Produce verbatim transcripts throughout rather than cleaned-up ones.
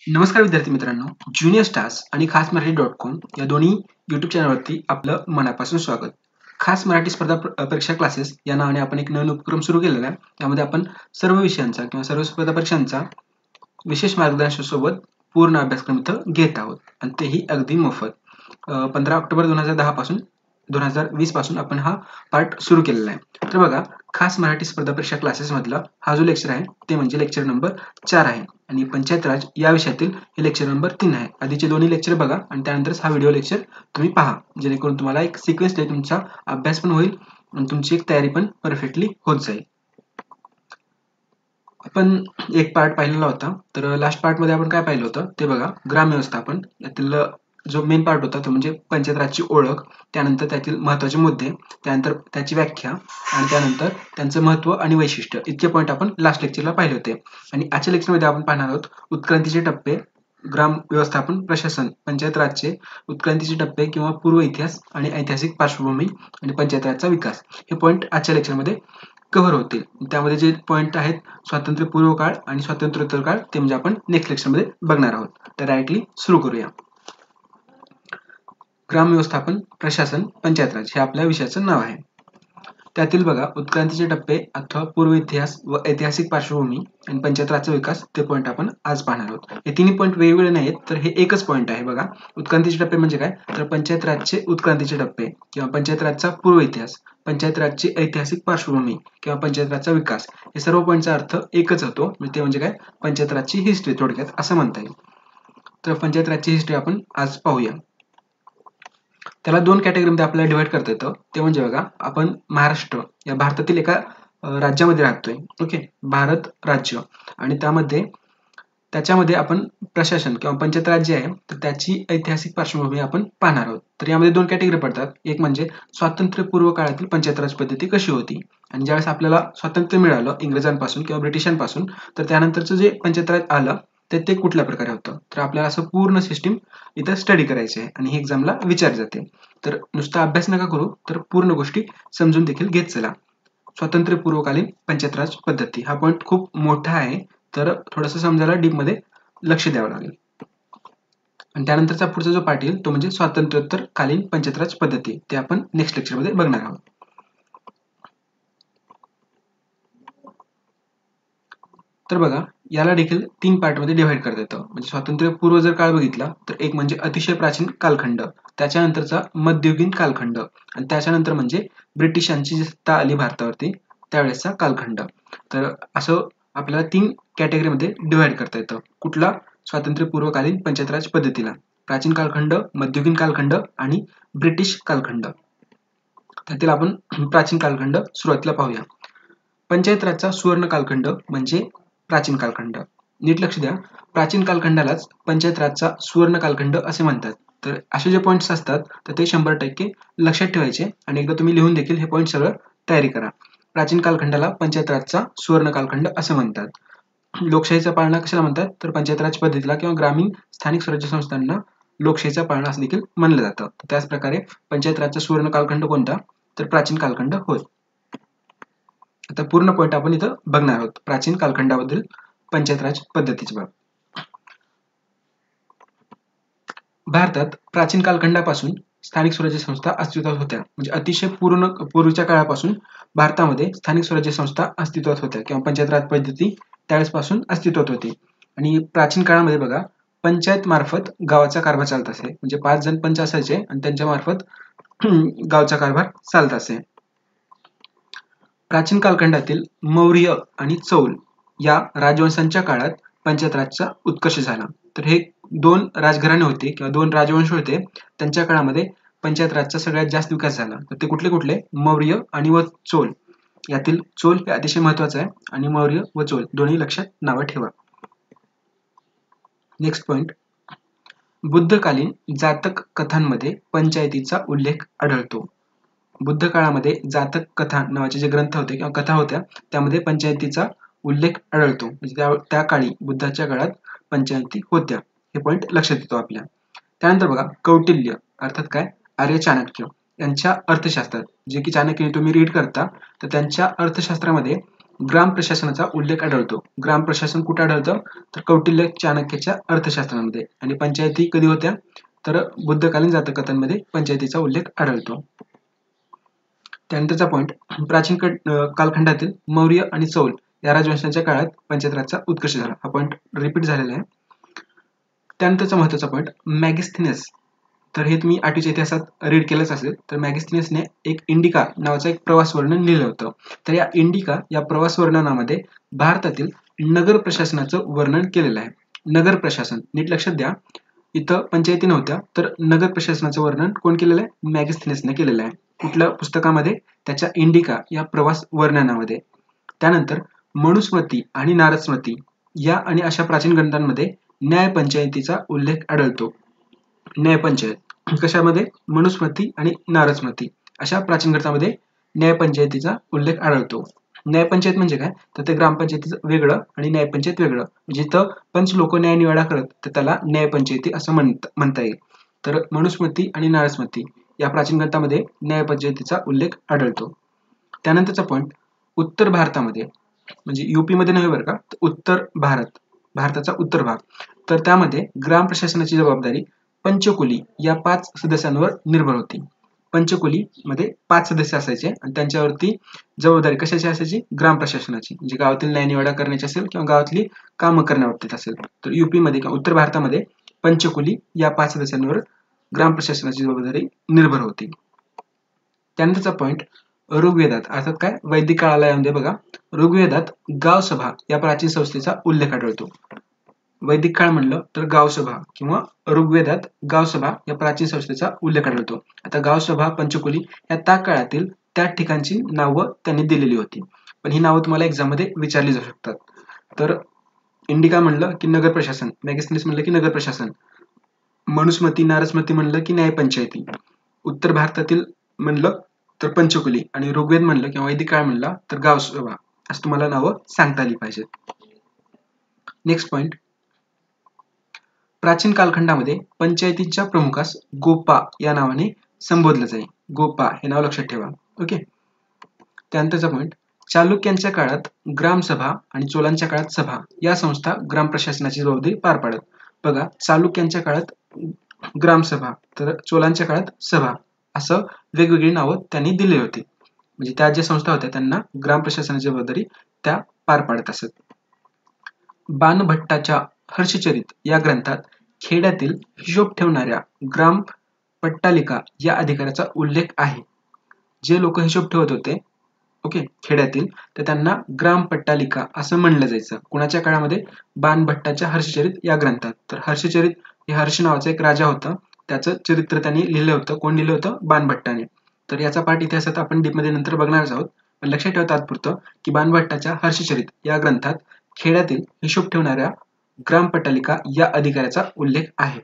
नमस्कार विद्यार्थी मित्रांनो, ज्युनियर स्टार्स आणि खास मराठी डॉट कॉम या दोन्ही यूट्यूब चॅनलवरती आपलं मनापासून स्वागत. खास मराठी स्पर्धा परीक्षा क्लासेस या नावाने आपण एक नवीन उपक्रम सुरू केलेला आहे. त्यामध्ये आपण सर्व विषयांचा किंवा सर्व स्पर्धा परीक्षांचा विशेष मार्गदर्शनासोबत पूर्ण अभ्यासक्रम इथं घेत आहोत आणि तेही अगदी मोफत. पंधरा ऑक्टोबर दोन हजार दहा पासून दोन हजार वीस पासून आपण हा पार्ट सुरू केलेला आहे. तर बघा, खास मराठी स्पर्धा परीक्षा क्लासेस मधला हा जो लेक्चर आहे ते म्हणजे लेक्चर नंबर चार आहे आणि पंचायत राज या विषयातील हे लेक्चर नंबर तीन आहे. आधीचे दोन्ही लेक्चर बघा आणि त्यानंतरच हा व्हिडिओ लेक्चर तुम्ही पहा, जेणेकरून तुम्हाला एक सिक्वेन्स मध्ये तुमचा अभ्यास पण होईल आणि तुमची एक तयारी पण परफेक्टली होत जाईल. आपण एक पार्ट पाहिलेला होता, तर लास्ट पार्ट मध्ये आपण काय पाहिलं होतं ते बघा. ग्राम व्यवस्थापन यातील जो मेन पार्ट होता तो म्हणजे पंचायत राजची ओळख, त्यानंतर त्यातील महत्त्वाचे मुद्दे, त्यानंतर त्याची व्याख्या आणि त्यानंतर त्यांचं महत्त्व आणि वैशिष्ट्य, इतके पॉईंट आपण लास्ट लेक्चरला पाहिले होते. आणि आजच्या लेक्चरमध्ये आपण पाहणार आहोत उत्क्रांतीचे टप्पे, ग्राम व्यवस्थापन प्रशासन, पंचायत राजचे उत्क्रांतीचे टप्पे किंवा पूर्व इतिहास आणि ऐतिहासिक पार्श्वभूमी आणि पंचायत राजचा विकास, हे पॉईंट आजच्या लेक्चरमध्ये कव्हर होतील. त्यामध्ये जे पॉईंट आहेत स्वातंत्र्यपूर्व काळ आणि स्वातंत्र्योत्तर काळ, ते म्हणजे आपण नेक्स्ट लेक्चरमध्ये बघणार आहोत. तर डायरेक्टली सुरू करूया. ग्राम व्यवस्थापन प्रशासन पंचायत राज हे आपल्या विषयाचं नाव आहे. त्यातील बघा उत्क्रांतीचे टप्पे अथवा पूर्व इतिहास व ऐतिहासिक पार्श्वभूमी आणि पंचायत राजचा विकास, ते पॉईंट आपण आज पाहणार आहोत. हे तिन्ही पॉईंट वेगवेगळे नाहीत, तर हे एकच पॉईंट आहे. बघा, उत्क्रांतीचे टप्पे म्हणजे काय, तर पंचायत राजचे उत्क्रांतीचे टप्पे किंवा पंचायत राजचा पूर्व इतिहास, पंचायत राजची ऐतिहासिक पार्श्वभूमी किंवा पंचायत राजचा विकास, हे सर्व पॉईंटचा अर्थ एकच होतो. ते म्हणजे काय, पंचायत राजची हिस्ट्री थोडक्यात असं म्हणता येईल. तर पंचायत राजची हिस्ट्री आपण आज पाहूया. त्याला दोन कॅटेगरीमध्ये आपल्याला डिवाइड करता येतं. ते म्हणजे बघा, आपण महाराष्ट्र या भारतातील एका राज्यामध्ये राहतोय. ओके, भारत राज्य, आणि त्यामध्ये त्याच्यामध्ये आपण प्रशासन किंवा पंचायत राज जे आहे तर त्याची ऐतिहासिक पार्श्वभूमी आपण पाहणार आहोत. तर यामध्ये दोन कॅटेगरी पडतात. एक म्हणजे स्वातंत्र्यपूर्व काळातील पंचायत राज पद्धती कशी होती, आणि ज्यावेळेस आपल्याला स्वातंत्र्य मिळालं इंग्रजांपासून किंवा ब्रिटिशांपासून, तर त्यानंतरचं जे पंचायत राज आलं तर ते कुठल्या प्रकारे होतं. तर आपल्याला असं पूर्ण सिस्टीम इथं स्टडी करायचे आहे आणि ही एक्झामला विचारली जाते. तर नुसता अभ्यास नका करू, तर पूर्ण गोष्टी समजून देखील घेत चला. स्वातंत्र्यपूर्वकालीन पंचायत राज पद्धती हा पॉईंट खूप मोठा आहे, तर थोडंसं समजायला डीप मध्ये लक्ष द्यावं लागेल. आणि त्यानंतरचा पुढचा जो पार्ट येईल तो म्हणजे स्वातंत्र्योत्तर कालीन पंचायत राज पद्धती, ते आपण नेक्स्ट लेक्चर मध्ये बघणार आहोत. तर बघा, याला देखील तीन पार्ट मध्ये डिव्हाइड करता येतं. म्हणजे स्वातंत्र्यपूर्व जर काळ बघितला तर एक म्हणजे अतिशय प्राचीन कालखंड, त्याच्यानंतरचा मध्ययुगीन कालखंड, आणि त्याच्यानंतर म्हणजे ब्रिटिशांची जी सत्ता आली भारतावरती त्यावेळेसचा कालखंड. तर असं आपल्याला तीन कॅटेगरीमध्ये डिव्हाइड करता येतं. कुठला, स्वातंत्र्यपूर्वकालीन पंचायत राज पद्धतीला, प्राचीन कालखंड, मध्ययुगीन कालखंड आणि ब्रिटिश कालखंड. त्यातील आपण प्राचीन कालखंड सुरुवातीला पाहूया. पंचायत राजचा सुवर्ण कालखंड म्हणजे प्राचीन कालखंड. नीट लक्ष द्या, प्राचीन कालखंडालाच पंचायत राजचा सुवर्ण कालखंड असे म्हणतात. तर असे जे पॉईंट्स असतात तर ते शंभर टक्के लक्षात ठेवायचे आणि एकदा तुम्ही लिहून देखील हे पॉईंट सगळं तयारी करा. प्राचीन कालखंडाला पंचायत राजचा सुवर्ण कालखंड असं म्हणतात. लोकशाहीचा पाळणा कशाला म्हणतात, तर पंचायत राज पद्धतीला किंवा ग्रामीण स्थानिक स्वराज्य संस्थांना लोकशाहीचा पाळणा असं देखील म्हणलं जातं. त्याच प्रकारे पंचायत राजचा सुवर्ण कालखंड कोणता, तर प्राचीन कालखंड होय. आता पूर्ण पॉईंट आपण इथं बघणार आहोत प्राचीन कालखंडाबद्दल पंचायत राज पद्धतीचे. बाब भारतात प्राचीन कालखंडापासून स्थानिक स्वराज्य संस्था अस्तित्वात होत्या. म्हणजे अतिशय पूर्ण पूर्वीच्या काळापासून भारतामध्ये स्थानिक स्वराज्य संस्था अस्तित्वात होत्या किंवा पंचायत राज पद्धती त्यावेळेसपासून अस्तित्वात होती. आणि प्राचीन काळामध्ये बघा, पंचायत मार्फत गावाचा कारभार चालत असे. म्हणजे पाच जण पंच असायचे आणि त्यांच्या मार्फत गावचा कारभार चालत असे. प्राचीन कालखंडातील मौर्य आणि चौल या राजवंशांच्या काळात पंचायत राजचा उत्कर्ष झाला. तर हे दोन राजघराणे होते किंवा दोन राजवंश होते, त्यांच्या काळामध्ये पंचायत राजचा सगळ्यात जास्त विकास झाला. तर ते कुठले कुठले, मौर्य आणि व चोल. यातील चोल हे अतिशय महत्वाचं आहे आणि मौर्य व चोल दोन्ही लक्षात नावं ठेवा. नेक्स्ट पॉइंट, बुद्धकालीन जातक कथांमध्ये पंचायतीचा उल्लेख आढळतो. बुद्ध काळामध्ये जातक कथा नावाचे जे ग्रंथ होते किंवा कथा होत्या त्यामध्ये पंचायतीचा उल्लेख आढळतो. म्हणजे त्या त्या काळी बुद्धाच्या काळात पंचायती होत्या, हे पॉईंट लक्षात येतो आपल्या. त्यानंतर बघा, कौटिल्य अर्थात काय, आर्य चाणक्य यांच्या अर्थशास्त्रात, जे की चाणक्य तुम्ही रीड करता, तर त्यांच्या अर्थशास्त्रामध्ये ग्राम प्रशासनाचा उल्लेख आढळतो. ग्राम प्रशासन कुठे आढळतं तर कौटिल्य चाणक्याच्या अर्थशास्त्रामध्ये. आणि पंचायती कधी होत्या तर बुद्धकालीन जातकथांमध्ये पंचायतीचा उल्लेख आढळतो. त्यानंतरचा पॉईंट, प्राचीन कालखंडातील मौर्य आणि चौल या राजवंशांच्या काळात पंचायत राजचा उत्कर्ष झाला. हा पॉईंट रिपीट झालेला आहे. त्यानंतरचा महत्त्वाचा पॉईंट, मॅगिस्थेनियस. तर हे तुम्ही आठवीच्या इतिहासात रीड केलंच असेल. तर मॅगिस्थेनियसने एक इंडिका नावाचं एक प्रवास वर्णन लिहिलं होतं. तर या इंडिका या प्रवास वर्णनामध्ये भारतातील नगर प्रशासनाचं वर्णन केलेलं आहे. नगर प्रशासन, नीट लक्षात द्या, इथं पंचायती नव्हत्या, तर नगर प्रशासनाचं वर्णन कोण केलेलं आहे? मॅगिस्थेनियसने केलेलं आहे. कुठल्या पुस्तकामध्ये? त्याच्या इंडिका या प्रवास वर्णनामध्ये. त्यानंतर मनुस्मृती आणि नारदस्मृती या आणि अशा प्राचीन ग्रंथांमध्ये न्यायपंचायतीचा उल्लेख आढळतो. न्यायपंचायत कशामध्ये? मनुस्मृती आणि नारदस्मृती अशा प्राचीन ग्रंथांमध्ये न्यायपंचायतीचा उल्लेख आढळतो. न्यायपंचायत म्हणजे काय तर ते ग्रामपंचायतीचं वेगळं आणि न्यायपंचायत वेगळं. जिथं पंच लोक न्याय निवाडा करत तर त्याला न्यायपंचायती असं म्हणता येईल. तर मनुस्मृती आणि नारदस्मृती या प्राचीन ग्रंथामध्ये न्यायपंचायतीचा उल्लेख आढळतो. त्यानंतरचा पॉईंट, उत्तर भारतामध्ये म्हणजे युपी मध्ये नव्हे बरं का, उत्तर भारत, भारताचा उत्तर भाग, तर त्यामध्ये ग्राम प्रशासनाची जबाबदारी पंचकुली या पाच सदस्यांवर निर्भर होती. पंचकुली मध्ये पाच सदस्य असायचे आणि त्यांच्यावरती जबाबदारी कशाची असायची? ग्राम प्रशासनाची, म्हणजे गावातील न्यायनिवाडा करण्याची असेल किंवा गावातली कामं करण्याबाबतीत असेल. तर युपी मध्ये किंवा उत्तर भारतामध्ये पंचकुली या पाच सदस्यांवर ग्राम प्रशासनाची जबाबदारी निर्भर होती. त्यानंतरचा पॉईंट, ऋग्वेदात अर्थात काय वैदिक काळालयामध्ये बघा, ऋग्वेदात गावसभा या प्राचीन संस्थेचा उल्लेख आढळतो. वैदिक काळ म्हणलं तर गावसभा किंवा ऋग्वेदात गावसभा या प्राचीन संस्थेचा उल्लेख आढळतो. आता गावसभा, पंचकुली या त्या काळातील त्या ठिकाणची नावं त्यांनी दिलेली होती, पण ही नावं तुम्हाला एक्झाम मध्ये विचारली जाऊ शकतात. तर इंडिका म्हणलं की नगर प्रशासन, मॅगिस्थेनियस म्हणलं की नगर प्रशासन, मनुस्मृती नारदस्मृती म्हणलं की न्यायपंचायती, उत्तर भारतातील म्हणलं तर पंचकुली, आणि ऋग्वेद म्हणलं किंवा वैदिक काळ म्हणला तर गावसभा, असं तुम्हाला नावं सांगता आली पाहिजेत. नेक्स्ट पॉईंट, प्राचीन कालखंडामध्ये पंचायतीच्या प्रमुखास गोपा या नावाने संबोधलं जाईल. गोपा हे नाव लक्षात ठेवा. ओके. त्यानंतरचा पॉईंट, चालुक्यांच्या काळात ग्रामसभा आणि चोलांच्या काळात सभा या संस्था ग्राम प्रशासनाची जबाबदारी पार पाडत. बघा, चालुक्यांच्या काळात ग्रामसभा तर चोलांच्या काळात सभा असं वेगवेगळी नावं त्यांनी दिली होती. म्हणजे त्या ज्या संस्था होत्या त्यांना ग्राम प्रशासनाची जबाबदारी त्या पार पाडत असत. बाणभट्टाच्या हर्षचरित या ग्रंथात खेड्यातील हिशोब ठेवणाऱ्या ग्राम पट्टालिका या अधिकाऱ्याचा उल्लेख आहे. जे लोक हिशोब ठेवत होते ओके खेड्यातील, तर त्यांना ग्राम पट्टालिका असं म्हणलं जायचं. कुणाच्या काळामध्ये? बाणभट्टाच्या हर्षचरित या ग्रंथात. तर हर्षचरित हे हर्ष नावाचा एक राजा होता, त्याचं चरित्र त्यांनी लिहिलं होतं. कोण लिहिलं होतं? बाणभट्टाने. तर याचा पाठ इतिहासात आपण डीपमध्ये नंतर बघणारच आहोत, पण लक्षात ठेवा तात्पुरतं की बाणभट्टाच्या हर्षचरित या ग्रंथात खेड्यातील हिशोब ठेवणाऱ्या ग्राम पट्टालिका या अधिकाऱ्याचा उल्लेख आहे.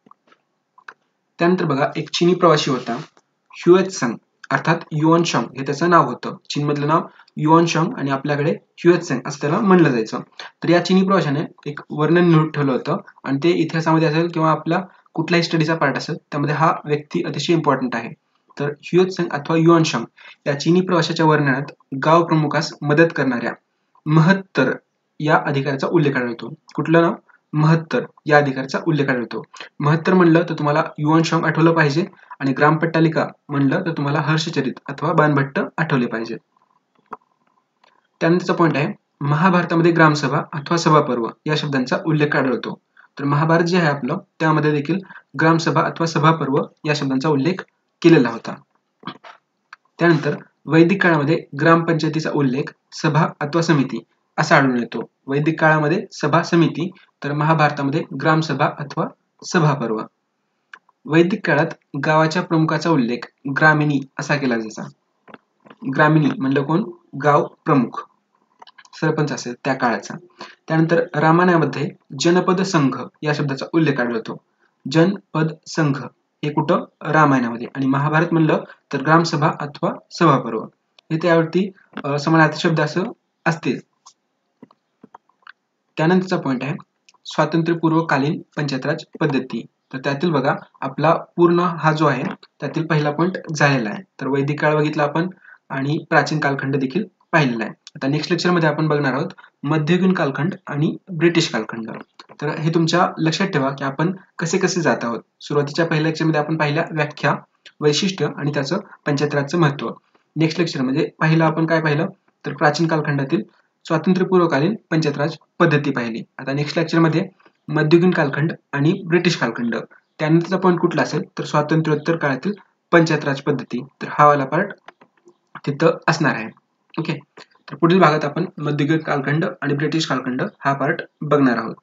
त्यानंतर बघा, एक चीनी प्रवासी होता ह्युएत्संग, अर्थात युआनशांग हे त्याचं नाव होतं. चीनमधलं नाव युआनशांग आणि आपल्याकडे ह्युएत्संग असं त्याला म्हणलं जायचं. तर या चीनी प्रवाशाने एक वर्णन लिहून ठेवलं होतं आणि ते इतिहासामध्ये असेल किंवा आपला कुठलाही स्टडीचा पार्ट असेल त्यामध्ये हा व्यक्ती अतिशय इम्पॉर्टंट आहे. तर ह्युएत्संग अथवा युआनशांग या चीनी प्रवाशाच्या वर्णनात गाव प्रमुखास मदत करणाऱ्या महत्तर या अधिकाऱ्याचा उल्लेख आढळतो. कुठलं नाव? महत्तर या अधिकाऱ्याचा उल्लेख आढळतो. महत्तर म्हणलं तर तुम्हाला युआनशांग आठवलं पाहिजे आणि ग्रामपट्टालिका म्हणलं तर तुम्हाला हर्षचरित अथवा बाणभट्ट आठवले पाहिजे. त्यानंतरचा पॉईंट आहे, महाभारतामध्ये ग्रामसभा अथवा सभापर्व या शब्दांचा उल्लेख आढळतो. तर महाभारत जे आहे आपलं त्यामध्ये देखील ग्रामसभा अथवा सभापर्व या शब्दांचा उल्लेख केलेला होता. त्यानंतर वैदिक काळामध्ये ग्रामपंचायतीचा उल्लेख सभा अथवा समिती असा आढळून येतो. वैदिक काळामध्ये सभा समिती, तर महाभारतामध्ये ग्रामसभा अथवा सभापर्व. वैदिक काळात गावाच्या प्रमुखाचा उल्लेख ग्रामिणी असा केला जायचा. ग्रामिणी म्हणलं कोण? गाव प्रमुख, सरपंच असेल त्या काळाचा. त्यानंतर रामायणामध्ये जनपद संघ या शब्दाचा उल्लेख आढळतो. जनपद संघ हे कुठं? रामायणामध्ये. आणि महाभारत म्हणलं तर ग्रामसभा अथवा सभापर्व हे त्यावरती समानार्थी शब्द असं असतील. त्यानंतरचा पॉईंट आहे स्वातंत्र्यपूर्वकालीन पंचायतराज पद्धती. तर त्यातील बघा आपला पूर्ण हा जो आहे त्यातील पहिला पॉईंट झालेला आहे. तर वैदिक काळ बघितला आपण आणि प्राचीन कालखंड देखील पाहिलेला आहे. आता नेक्स्ट लेक्चरमध्ये आपण बघणार आहोत मध्ययुगीन कालखंड आणि ब्रिटिश कालखंड. तर हे तुमच्या लक्षात ठेवा की आपण कसे कसे जात आहोत. सुरुवातीच्या पहिल्या लेक्चरमध्ये आपण पाहिल्या व्याख्या, वैशिष्ट्य आणि त्याचं पंचायत राजचं महत्त्व. नेक्स्ट लेक्चरमध्ये पहिलं आपण काय पाहिलं तर प्राचीन कालखंडातील स्वातंत्र्यपूर्वकालीन पंचायत राज पद्धती पाहिली. आता नेक्स्ट लेक्चरमध्ये मध्ययुगीन कालखंड आणि ब्रिटिश कालखंड, त्यानंतरचा पॉईंट कुठला असेल तर स्वातंत्र्योत्तर काळातील पंचायत राज पद्धती. तर हा वाला पार्ट तिथं असणार आहे. ओके, तर पुढील भागात आपण मध्ययुगीन कालखंड आणि ब्रिटिश कालखंड हा पार्ट बघणार आहोत.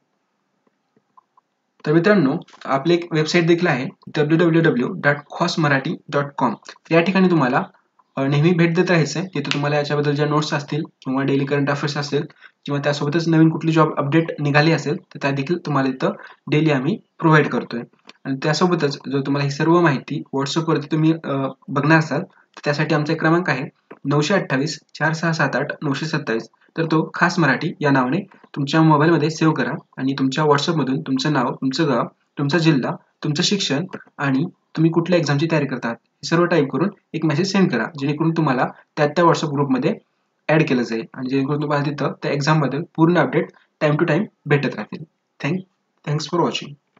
तर मित्रांनो, आपली एक वेबसाईट देखील आहे डब्ल्यू डब्ल्यू डब्ल्यू डॉट खॉस मराठी डॉट कॉम. या ठिकाणी तुम्हाला नेहमी भेट देत राहायचं आहे. तिथे तुम्हाला याच्याबद्दल ज्या नोट्स असतील किंवा डेली करंट अफेअर्स असेल किंवा त्यासोबतच नवीन कुठली जॉब अपडेट निघाली असेल तर त्या देखील तुम्हाला इथं डेली आम्ही प्रोव्हाइड करतोय. आणि त्यासोबतच जर तुम्हाला ही सर्व माहिती व्हॉट्सअपवरती तुम्ही बघणार असाल तर त्यासाठी आमचा एक क्रमांक आहे नऊशे अठ्ठावीस चार सहा सात आठ नऊशे सत्तावीस. तर तो खास मराठी या नावाने तुमच्या मोबाईलमध्ये सेव्ह करा आणि तुमच्या व्हॉट्सअपमधून तुमचं नाव, तुमचं गाव, तुमचा जिल्हा, तुमचं शिक्षण आणि तुम्ही कुठल्या एक्झामची तयारी करतात हे सर्व टाईप करून एक मेसेज सेंड करा, जेणेकरून तुम्हाला त्या त्या व्हॉट्सअप ग्रुपमध्ये ऍड केलं जाईल आणि जेणेकरून तुम्हाला तिथं त्या एक्झामबद्दल पूर्ण अपडेट टाइम टू टाइम भेटत राहतील. Thank thanks for watching.